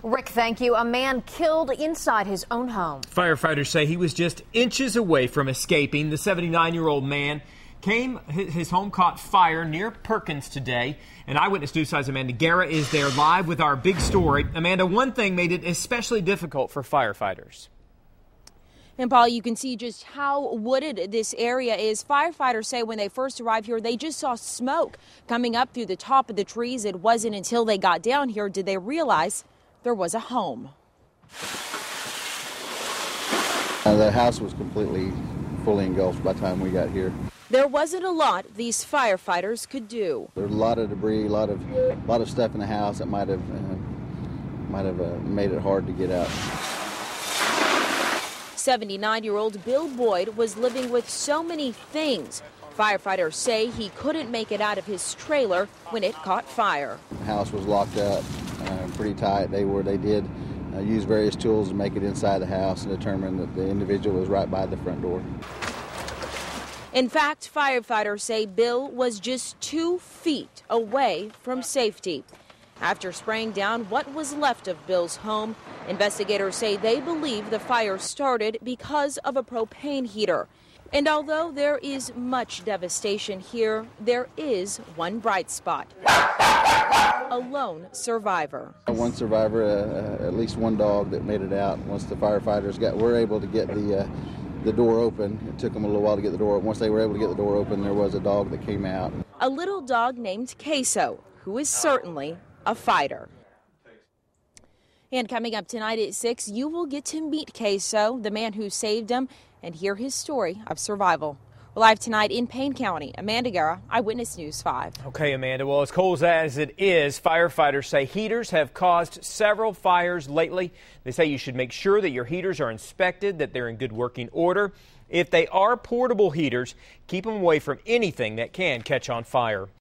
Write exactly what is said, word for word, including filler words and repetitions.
Rick, thank you. A man killed inside his own home. Firefighters say he was just inches away from escaping. The seventy-nine-year-old man came, his home caught fire near Perkins today. And Eyewitness News side's Amanda Guerra is there live with our big story. Amanda, one thing made it especially difficult for firefighters. And Paul, you can see just how wooded this area is. Firefighters say when they first arrived here, they just saw smoke coming up through the top of the trees. It wasn't until they got down here did they realize there was a home. Uh, the house was completely fully engulfed by the time we got here. There wasn't a lot these firefighters could do. There's a lot of debris, a lot of, a lot of stuff in the house that might have, uh, might have uh, made it hard to get out. seventy-nine-year-old Bill Boyd was living with so many things. Firefighters say he couldn't make it out of his trailer when it caught fire. The house was locked up uh, pretty tight. They were, they did uh, use various tools to make it inside the house and determine that the individual was right by the front door. In fact, firefighters say Bill was just two feet away from safety. After spraying down what was left of Bill's home, investigators say they believe the fire started because of a propane heater. And although there is much devastation here, there is one bright spot. A lone survivor. One survivor, uh, uh, at least one dog that made it out. Once the firefighters got, were able to get the uh, the door open. It took them a little while to get the door open. Once they were able to get the door open, there was a dog that came out. A little dog named Queso, who is certainly a fighter. And coming up tonight at six, you will get to meet Queso, the man who saved him, and hear his story of survival. We're live tonight in Payne County. Amanda Guerra, Eyewitness News five. Okay, Amanda. Well, as cold as it is, firefighters say heaters have caused several fires lately. They say you should make sure that your heaters are inspected, that they're in good working order. If they are portable heaters, keep them away from anything that can catch on fire.